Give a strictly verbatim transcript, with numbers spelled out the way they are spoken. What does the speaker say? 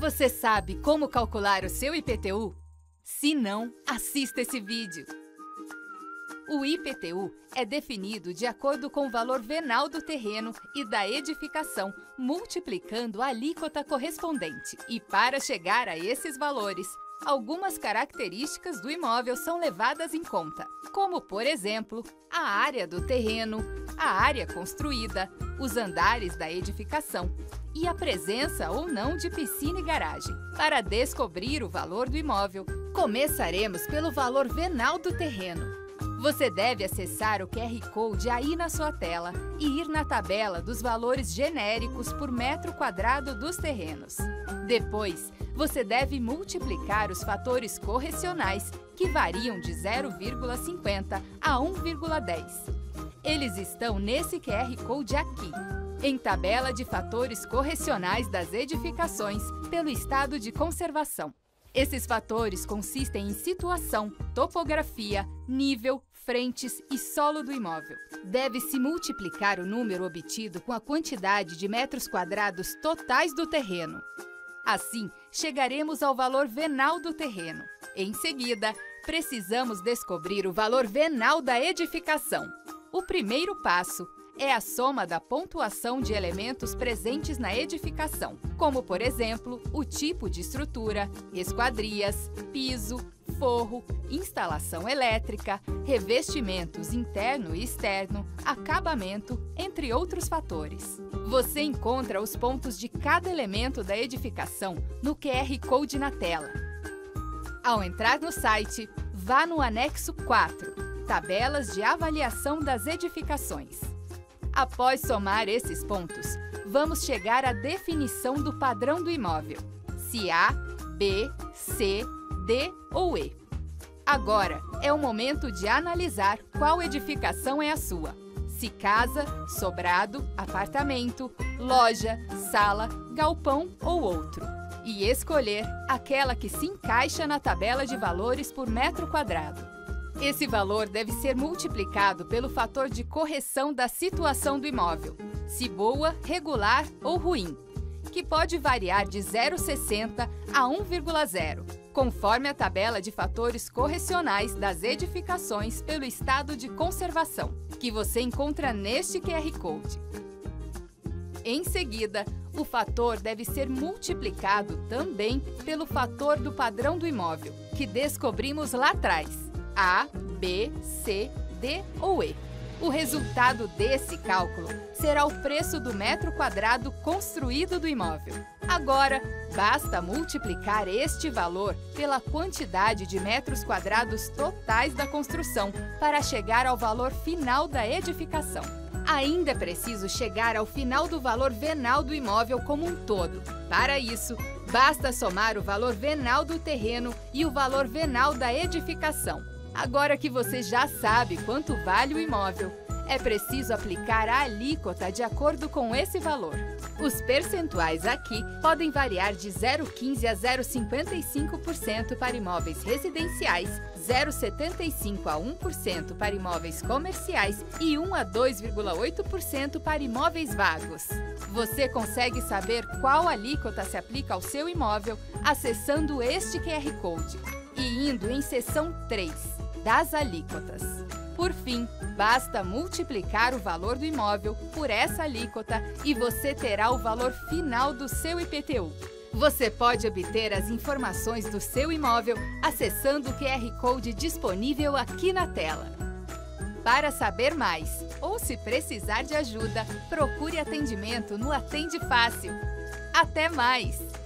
Você sabe como calcular o seu I P T U? Se não, assista esse vídeo. O I P T U é definido de acordo com o valor venal do terreno e da edificação, multiplicando a alíquota correspondente. E para chegar a esses valores, algumas características do imóvel são levadas em conta, como, por exemplo, a área do terreno, a área construída, os andares da edificação e a presença ou não de piscina e garagem. Para descobrir o valor do imóvel, começaremos pelo valor venal do terreno. Você deve acessar o Q R Code aí na sua tela e ir na tabela dos valores genéricos por metro quadrado dos terrenos. Depois, você deve multiplicar os fatores correcionais, que variam de zero vírgula cinquenta a um vírgula dez. Eles estão nesse Q R Code aqui, em tabela de fatores correcionais das edificações pelo estado de conservação. Esses fatores consistem em situação, topografia, nível, frentes e solo do imóvel. Deve-se multiplicar o número obtido com a quantidade de metros quadrados totais do terreno. Assim, chegaremos ao valor venal do terreno. Em seguida, precisamos descobrir o valor venal da edificação. O primeiro passo é a soma da pontuação de elementos presentes na edificação, como, por exemplo, o tipo de estrutura, esquadrias, piso, forro, instalação elétrica, revestimentos interno e externo, acabamento, entre outros fatores. Você encontra os pontos de cada elemento da edificação no Q R Code na tela. Ao entrar no site, vá no anexo quatro, Tabelas de Avaliação das Edificações. Após somar esses pontos, vamos chegar à definição do padrão do imóvel, se A, B, C, D ou E. Agora é o momento de analisar qual edificação é a sua, se casa, sobrado, apartamento, loja, sala, galpão ou outro, e escolher aquela que se encaixa na tabela de valores por metro quadrado. Esse valor deve ser multiplicado pelo fator de correção da situação do imóvel, se boa, regular ou ruim, que pode variar de zero vírgula sessenta a um vírgula zero, conforme a tabela de fatores correcionais das edificações pelo estado de conservação, que você encontra neste Q R Code. Em seguida, o fator deve ser multiplicado também pelo fator do padrão do imóvel, que descobrimos lá atrás, A, B, C, D ou E. O resultado desse cálculo será o preço do metro quadrado construído do imóvel. Agora, basta multiplicar este valor pela quantidade de metros quadrados totais da construção para chegar ao valor final da edificação. Ainda é preciso chegar ao final do valor venal do imóvel como um todo. Para isso, basta somar o valor venal do terreno e o valor venal da edificação. Agora que você já sabe quanto vale o imóvel, é preciso aplicar a alíquota de acordo com esse valor. Os percentuais aqui podem variar de zero vírgula quinze por cento a zero vírgula cinquenta e cinco por cento para imóveis residenciais, zero vírgula setenta e cinco por cento a um por cento para imóveis comerciais e um a dois vírgula oito por cento para imóveis vagos. Você consegue saber qual alíquota se aplica ao seu imóvel acessando este Q R Code e indo em seção três, das alíquotas. Por fim, basta multiplicar o valor do imóvel por essa alíquota e você terá o valor final do seu I P T U. Você pode obter as informações do seu imóvel acessando o Q R Code disponível aqui na tela. Para saber mais ou se precisar de ajuda, procure atendimento no Atende Fácil. Até mais!